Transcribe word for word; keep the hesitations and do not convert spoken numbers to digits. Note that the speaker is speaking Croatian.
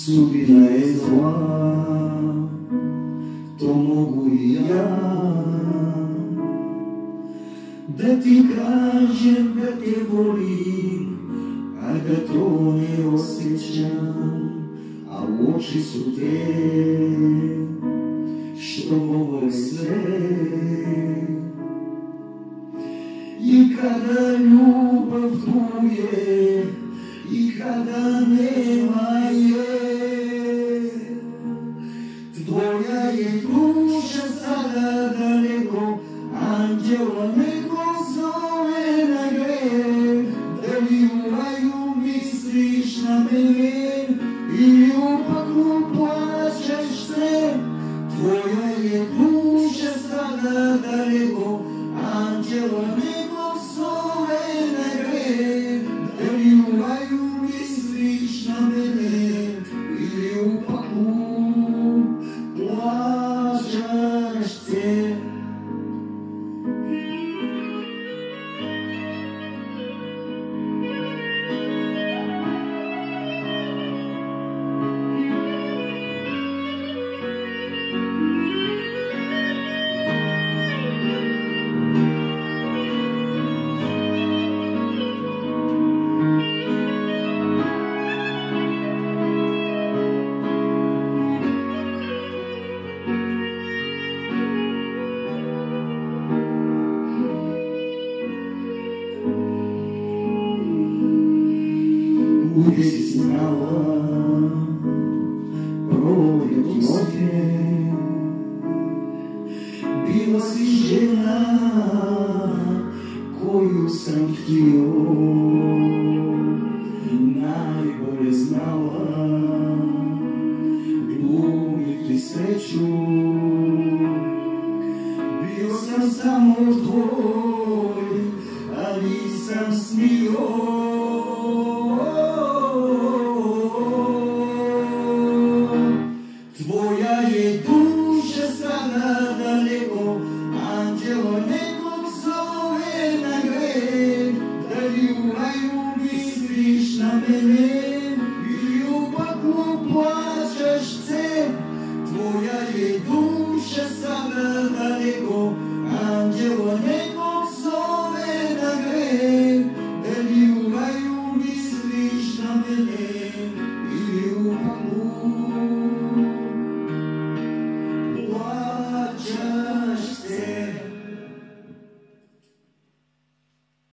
Sudbina je zla, to mogu i ja, da ti kažem da te volim, a da to ne osjećam, a u oči su te što govore sve. I kada ljubav truje, i kada nema je, tvoja je duša sada daleko, anđela neko zove na greh. Da li u raju misliš na mene, ili u paklu plaćaš se? Tvoja je duša sada daleko, anđela neko zove na greh. Da li u raju misliš na mene, ili u paklu plaćaš se? Uvijek si znala provjeriti oke, bila si žena koju sam htio, najbolje znala glumiti sreću. Bio sam samo tvoj, a nisam smio. Tvoja je duša sada daleko, anđelo nekog zove na greh. Da li u raju misliš na mene, ili u paklu plaćaš se? Tvoja je duša sada daleko, anđelo nekog